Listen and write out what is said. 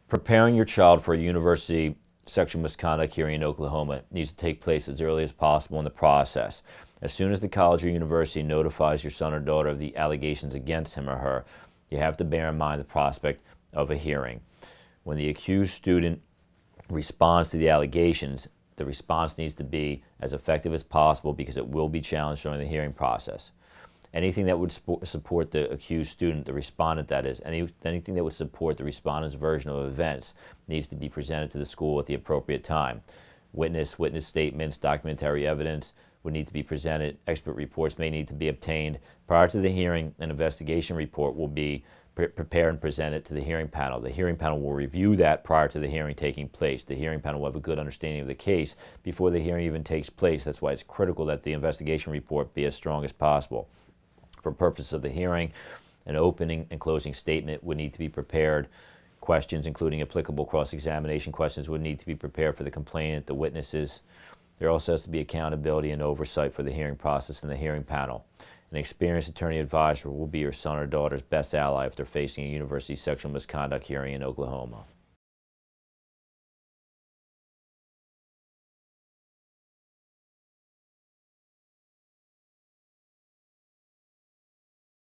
Preparing your child for a university sexual misconduct hearing in Oklahoma needs to take place as early as possible in the process. As soon as the college or university notifies your son or daughter of the allegations against him or her, you have to bear in mind the prospect of a hearing. When the accused student responds to the allegations, the response needs to be as effective as possible because it will be challenged during the hearing process. Anything that would support the accused student, the respondent that is, anything that would support the respondent's version of events needs to be presented to the school at the appropriate time. Witness statements, documentary evidence would need to be presented. Expert reports may need to be obtained. Prior to the hearing, an investigation report will be prepared and presented to the hearing panel. The hearing panel will review that prior to the hearing taking place. The hearing panel will have a good understanding of the case before the hearing even takes place. That's why it's critical that the investigation report be as strong as possible. For purposes of the hearing, an opening and closing statement would need to be prepared. Questions, including applicable cross-examination questions, would need to be prepared for the complainant, the witnesses. There also has to be accountability and oversight for the hearing process and the hearing panel. An experienced attorney advisor will be your son or daughter's best ally if they're facing a university sexual misconduct hearing in Oklahoma.